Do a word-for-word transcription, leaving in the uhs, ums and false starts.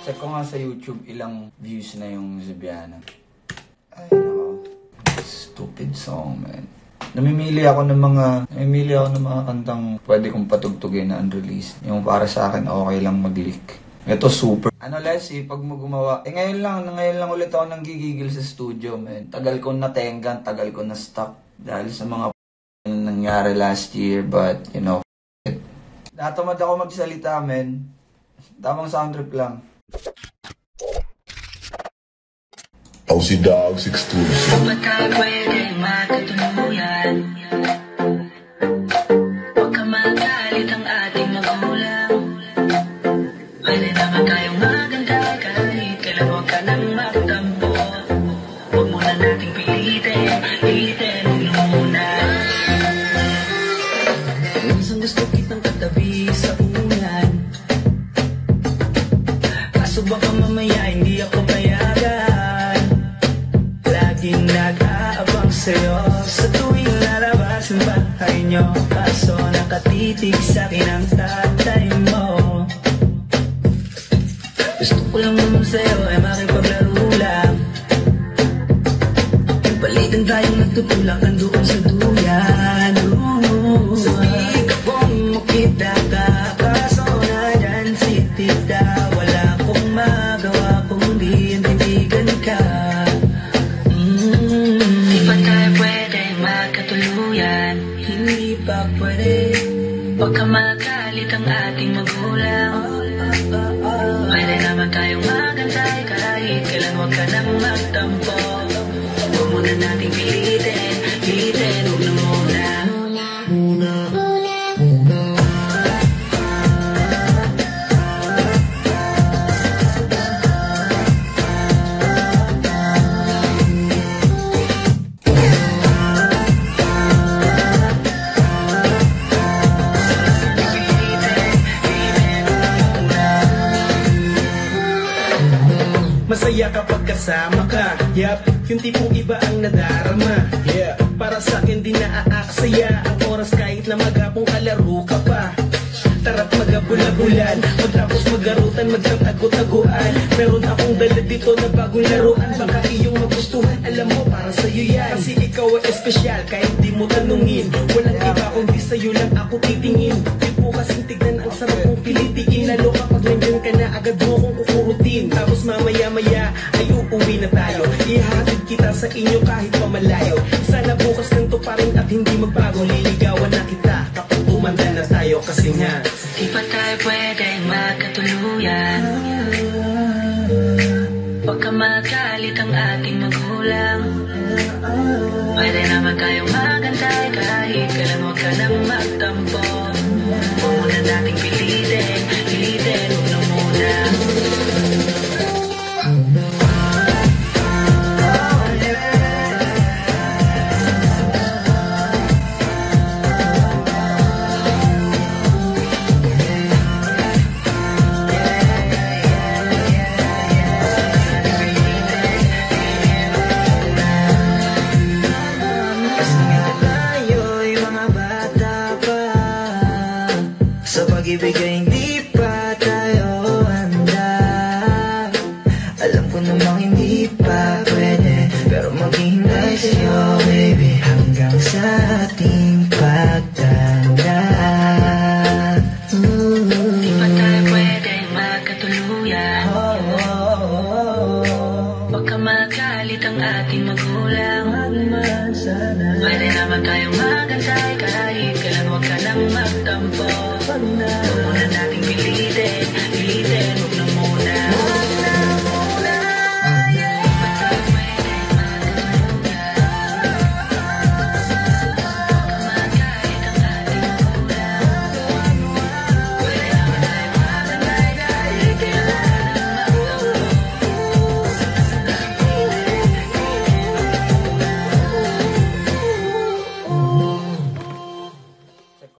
Check ko nga sa YouTube ilang views na yung Zebiana. Ay, nako. Stupid song, man. Namimili ako ng mga, namimili ako ng mga kantang pwede kong patugtugin na unreleased. Yung para sa akin, okay lang mag-leak. Ito super. Ano, Leslie, pag mo gumawa, eh ngayon lang, ngayon lang ulit ako nang gigigil sa studio, man. Tagal ko natenggan, tagal ko na stuck. Dahil sa mga nangyari last year, but, you know, it. Natamad ako magsalita, man. Tamang sound trip lang. O C Dogs exclusive. Ba't ka pwede magkatuluyan? Huwag ka magalit ang ating magulang. Pwede naman tayong maganda kahit kailan huwag ka nang magtampo. Huwag muna nating pilitin, pilitin mo muna. Minsan gusto kitang katabi sa ulan, kaso baka mamaya hindi ako payagan. Laging nag-aabang sa'yo sa tuwing lalabas ng bahay nyo, kaso nakatitig sa'kin ang tatay mo. Gusto ko lang naman sa'yo ay makipaglaro lang. Yung palitan tayong nagtutulakan doon sa duyan. Sa bigabong mo kita ka, kaso na dyan si tita. Wala akong magawa kundi tindigan ka. Di ba tayo pwede magkatuluyan? Hindi pa pwede. Huwag ka magalit ang ating magulang. Pwede naman tayong magantay kahit kailan huwag ka nang magtampo. Huwag muna nating pilitin, pilitin, huwag na muna. Muna, muna. Masaya kapag kasama ka, yup, yung tipong iba ang nadarama. Yeah, para sa akin di naaaksaya ang oras kahit na maghapong kalaro ka pa. Tara't magabula-bulan, magtapos magarutan, magtatago-taguan. Meron akong dala dito na bagong laruan, baka iyong magustuhan, alam mo para sa'yo yan. Kasi ikaw ay espesyal kahit di mo tanungin, walang iba kundi sa'yo lang ako titingin. Di po kasing tignan ang sarap kong pilitiin, lalo kapag nandyan ka na agad mo kong kukurutin. Tapos mamaya-maya ay uuwi na tayo, ihatid kita sa inyo kahit pamalayo. Sana bukas ganito pa rin at hindi magbago, liligawan na kita kapag tumanda na tayo. Kasi nga di pa tayo pwede magkatuluyan. Huwag ka magalit ang ating magulang. Pwede naman tayong magantay kahit kailan huwag ka nang magtampo. Huwag muna nating pilitin, pilitin, huwag na muna. Sa pag-ibig ay hindi pa tayo handa. Alam ko namang hindi pa pwede, pero maghihintay sa'yo, baby, hanggang sa ating pagtanda. Di pa tayo pwede magkatuluyan. Huwag ka magalit ang ating magulang. Pwede naman tayong